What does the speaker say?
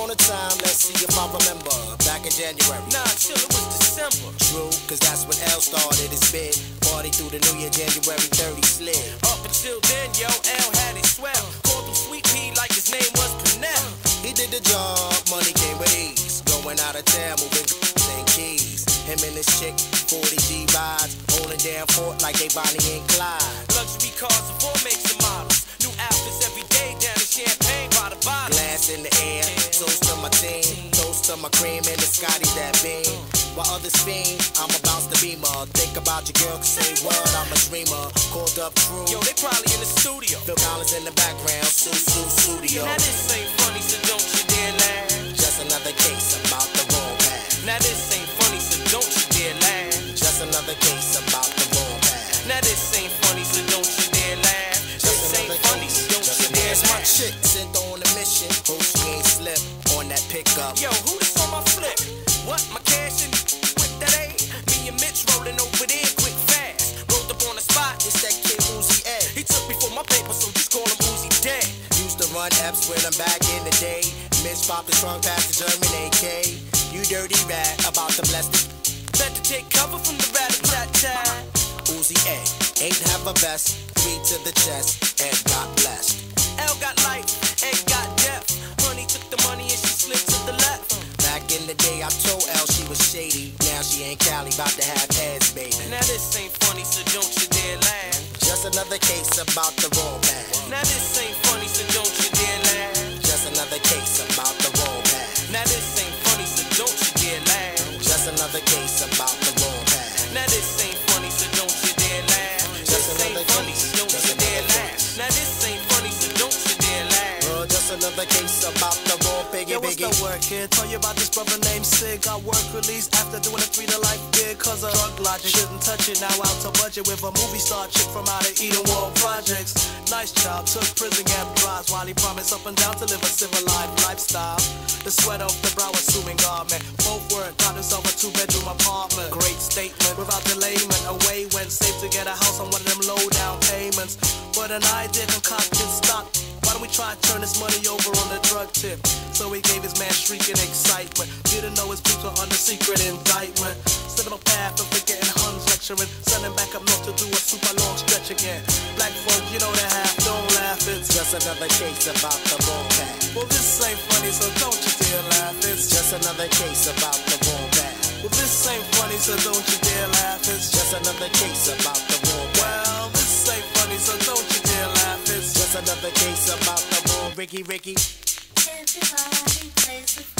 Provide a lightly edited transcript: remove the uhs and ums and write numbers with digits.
on the time, let's see if I remember. Back in January. Nah, chill, it was December. True, cause that's when L started his bid. Party through the new year, January 30 slid. Up until then, yo, L had it swell. Called him Sweet Pea like his name was Pernell. He did the job, money came with ease. Going out of town, moving and keys. Him and his chick, 40G rides. Holding down fort like they Bonnie and Clyde. Luxury cars of all makes and models. New outfits every day down in Champagne by the bottle. Glass in the air, toast to my team. Toast to my cream and the Scotty that beam. While others fiend, I'm a bounce the beamer. Think about your girl, can say what, I'm a dreamer. Called up crew. Yo, they probably in the studio. Phil Collins in the background, studio. Now this ain't funny, so don't you dare laugh. Just another case about the wrong path. Now this ain't funny, so don't you dare laugh. Just another case about the wrong path. Now this ain't funny, so don't you dare laugh. This ain't funny, so don't you dare laugh. My chick sent on a mission. Hope she ain't slip on that pickup. Yo, who this on my flip? What, my cash in with that A? Me and Mitch rolling over there quick fast. Rolled up on the spot. It's that kid Uzi A. He took me for my paper, so just call him Uzi dead. Used to run F's when I'm back in the day. Mitch popped the trunk past the German AK. You dirty rat about to bless the. Better take cover from the rat-a-tat-tat. Uzi A. Ain't have a vest. 3 to the chest and got blessed. L got life and got depth. Honey took the money and she slid to the left. Back in the day, I told L she was shady. Now she ain't Cali, about to have ass, baby. Now this ain't funny, so don't you dare laugh. Just another case about the wrong path. Now this ain't funny, so don't you dare laugh. Just another case about the wrong path. Now this ain't funny, so don't you dare laugh. Just another case about the wrong path. Now this ain't funny, so don't you dare laugh. This ain't funny, so don't you dare laugh. Now this ain't funny, so don't you dare laugh. Just another case about the wrong biggie. Yo, what's the word, kid? Tell you about this brother named Sig. Got work released after doing a 3-to-life bid. Cause of drug logic, shouldn't touch it. Now out to budget with a movie star chick from out of Eden World Projects. Nice child, took prison gap drives while he promised up and down to live a civilized lifestyle. The sweat off the brow, assuming garment. Both work, got himself a 2-bedroom apartment. Great statement, without delayment. Away went safe to get a house on one of them low down payments. But an idea concoction stopped. Why don't we try to turn this money over on the drug tip? So he gave his man shrieking excitement. Didn't know his people under secret indictment. Set him a path of forgetting Huns lecturing. Sending back up north to do a super long stretch again. Black folk, you know they half, don't laugh. It's just another case about the wrong path. Well, this ain't funny, so don't you dare laugh. It's just another case about the wrong path. Well, this ain't funny, so don't you dare laugh. It's just another case about the wrong path. Well, this ain't funny, so don't you dare laugh. It's just another case about the wrong Ricky. Everybody plays the